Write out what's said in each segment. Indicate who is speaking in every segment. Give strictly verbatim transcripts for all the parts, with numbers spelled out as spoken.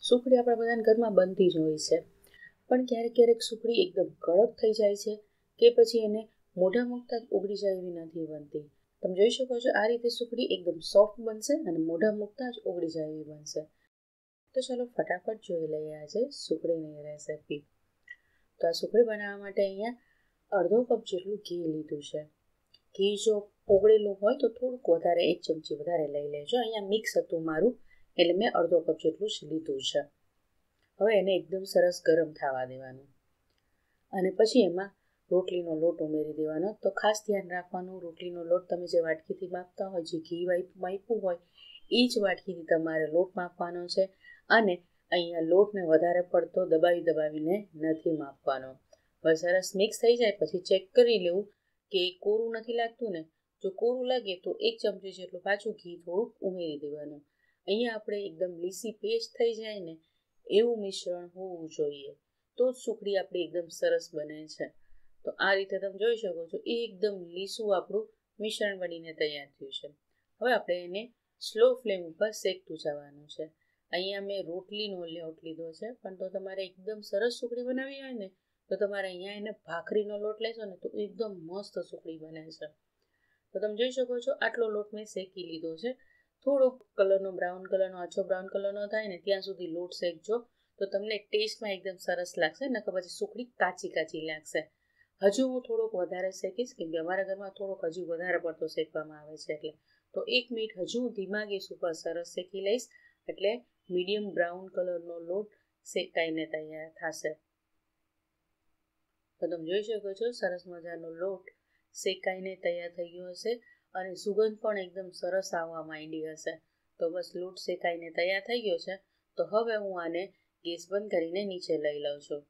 Speaker 1: સુખડી આપણા બધાના ઘરમાં બનતી જ હોય છે, પણ ક્યારેક ક્યારેક સુખડી એકદમ કડક થઈ જાય છે કે પછી એને મોઢા મૂકતા જ ઓગળી જાય એવી નથી બનતી. તમે જોઈ શકો છો આ રીતે સુખડી એકદમ સોફ્ટ બનશે અને મોઢા મૂકતા જ ઓગળી જાય એવી બનશે. તો ચાલો ફટાફટ જોઈ લઈએ આજે સુખડીની રેસિપી. તો આ સુખડી બનાવવા માટે અહીંયા અડધો કપ જેટલું ઘી લીધું છે. ઘી જો ઓગળેલું હોય તો થોડુંક વધારે, એક ચમચી વધારે લઈ લેજો. અહીંયા મિક્સ હતું મારું એટલે મેં અડધો કપ જેટલું જ લીધું છે. હવે એને એકદમ સરસ ગરમ થવા દેવાનું અને પછી એમાં રોટલીનો લોટ ઉમેરી દેવાનો. તો ખાસ ધ્યાન રાખવાનું, રોટલીનો લોટ તમે જે વાટકીથી માપતા હોય, જે ઘી માપ્યું હોય એ જ વાટકીથી તમારે લોટ માપવાનો છે અને અહીંયા લોટને વધારે પડતો દબાવી દબાવીને નથી માપવાનો. હવે સરસ મિક્સ થઈ જાય પછી ચેક કરી લેવું કે કોરું નથી લાગતું ને. જો કોરું લાગે તો એક ચમચી જેટલું પાછું ઘી થોડુંક ઉમેરી દેવાનું. અહીંયા આપણે એકદમ લીસી પેસ્ટ થઈ જાય ને એવું મિશ્રણ હોવું જોઈએ, તો જ સુખડી આપણી એકદમ સરસ બને છે. તો આ રીતે તમે જોઈ શકો છો એકદમ લીસું આપણું મિશ્રણ બનીને તૈયાર થયું છે. હવે આપણે એને સ્લો ફ્લેમ ઉપર શેકતું જવાનું છે. અહીંયા મેં રોટલીનો લોટ લીધો છે, પણ તો તમારે એકદમ સરસ સુખડી બનાવવી હોય ને તો તમારે અહીંયા એને ભાખરીનો લોટ લેશો ને તો એકદમ મસ્ત સુખડી બને છે. તો તમે જોઈ શકો છો આટલો લોટ મેં શેકી લીધો છે. થોડો કલરનો બ્રાઉન કલરનો આછો બ્રાઉન કલરનો થાય ને ત્યાં સુધી લોટ શેકજો તો તમને ટેસ્ટમાં એકદમ સરસ લાગશે, નકર પછી સુખડી કાચી કાચી લાગશે. હજુ હું થોડોક વધારે શેકીશ કેમ કે અમારા ઘરમાં થોડોક હજુ વધારે પડતો શેકવામાં આવે છે એટલે. તો એક મિનિટ હજુ ધીમા ગેસ ઉપર સરસ શેકી લઈશ એટલે મીડિયમ બ્રાઉન કલરનો લોટ શેકાઈને તૈયાર થશે. તો તમે જોઈ શકો છો સરસ મજાનો લોટ શેકાઈને તૈયાર થઈ ગયો હશે અને સુગંધ પણ એકદમ સરસ આવવા માંડી હશે. તો બસ લોટ શેકાઈને તૈયાર થઈ ગયો છે. તો હવે હું આને ગેસ બંધ કરીને નીચે લઈ લઉં છું.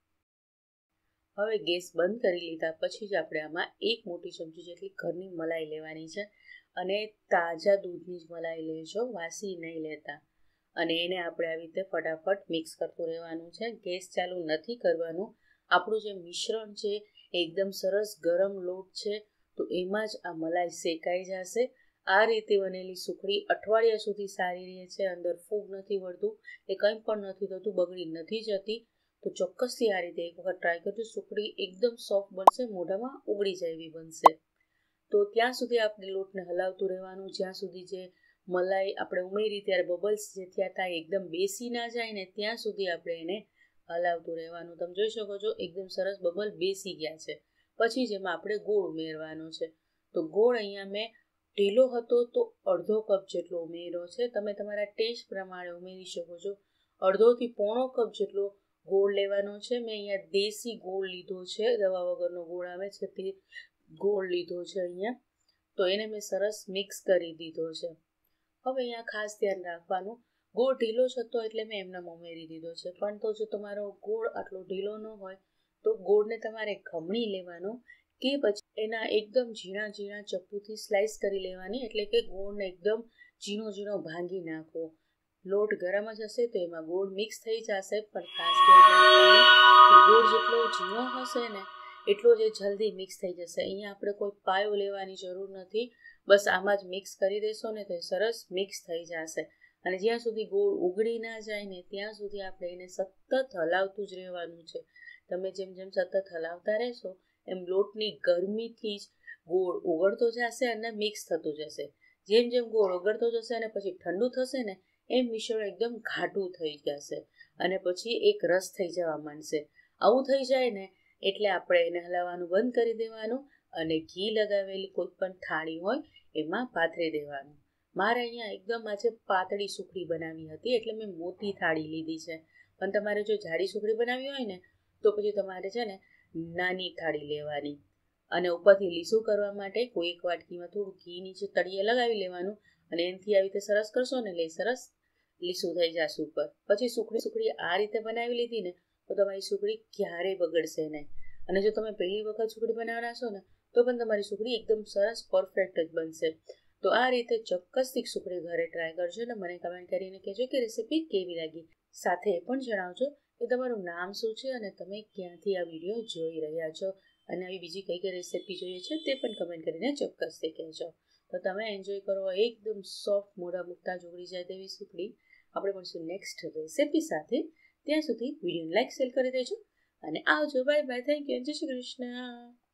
Speaker 1: હવે ગેસ બંધ કરી લીધા પછી જ આપણે આમાં એક મોટી ચમચી જેટલી ઘરની મલાઈ લેવાની છે અને તાજા દૂધની જ મલાઈ લેજો, વાસી નહીં લેતા. અને એને આપણે આવી રીતે ફટાફટ મિક્સ કરતું રહેવાનું છે. ગેસ ચાલુ નથી કરવાનું. આપણું જે મિશ્રણ છે એકદમ સરસ ગરમ લોટ છે તો એમાં જ આ મલાઈ શેકાઈ જશે. આ રીતે બનેલી સુખડી અઠવાડિયા સુધી સારી રહે છે, અંદર ફૂગ નથી વળતું, એ કંઈ પણ નથી થતું, બગડી નથી જતી. તો ચોક્કસથી આ રીતે એક વખત ટ્રાય કરજો. સુખડી એકદમ સોફ્ટ બનશે, મોઢામાં ઉગળી જાય એવી બનશે. તો ત્યાં સુધી આપણે લોટને હલાવતું રહેવાનું જ્યાં સુધી જે મલાઈ આપણે ઉમેરી ત્યારે બબલ્સ જે થયા હતા એકદમ બેસી ના જાય ને ત્યાં સુધી આપણે એને હલાવતું રહેવાનું. તમે જોઈ શકો છો એકદમ સરસ બબલ બેસી ગયા છે. પછી જેમાં આપણે ગોળ ઉમેરવાનો છે. તો ગોળ અહીંયા મેં ઢીલો હતો તો અડધો કપ જેટલો ઉમેર્યો છે. તમે તમારા ટેસ્ટ પ્રમાણે ઉમેરી શકો છો. અડધોથી પોણો કપ જેટલો ગોળ લેવાનો છે. મેં અહીંયા દેશી ગોળ લીધો છે, દવા વગરનો ગોળ આવે છે તે ગોળ લીધો છે અહીંયા. તો એને મેં સરસ મિક્સ કરી દીધો છે. હવે અહીંયા ખાસ ધ્યાન રાખવાનું, ગોળ ઢીલો જ હતો એટલે મેં એમને ઉમેરી દીધો છે, પણ તો જો તમારો ગોળ આટલો ઢીલો ન હોય તો ગોળને તમારે ખમણી લેવાનો કે પછી એના એકદમ ઝીણા ઝીણા ચપ્પુથી સ્લાઇસ કરી લેવાની, એટલે કે ગોળને એકદમ ઝીણો ઝીણો ભાંગી નાખવો. લોટ ગરમ જ હશે તો એમાં ગોળ મિક્સ થઈ જશે, પણ ખાસ ગોળ જેટલો ઝીણો હશે ને એટલો જ જલ્દી મિક્સ થઈ જશે. અહીંયા આપણે કોઈ પાયો લેવાની જરૂર નથી, બસ આમાં જ મિક્સ કરી દેશો ને તો એ સરસ મિક્સ થઈ જશે. અને જ્યાં સુધી ગોળ ઉગળી ના જાય ને ત્યાં સુધી આપણે એને સતત હલાવતું જ રહેવાનું છે. તમે જેમ જેમ સતત હલાવતા રહેશો એમ લોટની ગરમીથી જ ગોળ ઓગળતો જશે અને મિક્સ થતું જશે. જેમ જેમ ગોળ ઓગળતો જશે અને પછી ઠંડુ થશે ને એમ મિશ્રણ એકદમ ઘાટું થઈ જશે અને પછી એક રસ થઈ જવા માંડશે. આવું થઈ જાય ને એટલે આપણે એને હલાવવાનું બંધ કરી દેવાનું અને ઘી લગાવેલી કોઈ પણ થાળી હોય એમાં પાથરી દેવાનું. મારે અહીંયા એકદમ આજે પાતળી સુખડી બનાવી હતી એટલે મેં મોટી થાળી લીધી છે, પણ તમારે જો જાડી સુખડી બનાવી હોય ને તો પછી તમારે છે ને નાની થાળી લેવાની. અને ઉપરથી લીસું કરવા માટે કોઈ એક વાટકીમાં થોડું ઘી નીચે તળિયે લગાવી લેવાનું અને એનાથી આવી રીતે સરસ કરશો ને એટલે સરસ લીસું થઈ જશે ઉપર. પછી સુખડી સુખડી આ રીતે બનાવી લીધી ને તો તમારી સુખડી ક્યારેય બગડશે નહીં. અને જો તમે પહેલી વખત સુખડી બનાવશો ને તો પણ તમારી સુખડી એકદમ સરસ પરફેક્ટ જ બનશે. તો આ રીતે ચોક્કસથી સુખડી ઘરે ટ્રાય કરજો અને મને કમેન્ટ કરીને કહેજો કે રેસીપી કેવી લાગી. સાથે એ પણ જણાવજો કે તમારું નામ શું છે અને તમે ક્યાંથી આ વિડીયો જોઈ રહ્યા છો અને આવી બીજી કઈ કઈ રેસીપી જોઈએ છે તે પણ કમેન્ટ કરીને ચોક્કસથી કહેજો. તો તમે એન્જોય કરો એકદમ સોફ્ટ મોઢા મૂકતા જ ઉગળી જાય તેવી સુખડી. આપણે મળશું નેક્સ્ટ રેસિપી સાથે. ત્યાં સુધી વિડીયોને લાઈક શેર કરી દેજો અને આવજો. Bye bye. Thank you. જય શ્રી કૃષ્ણ.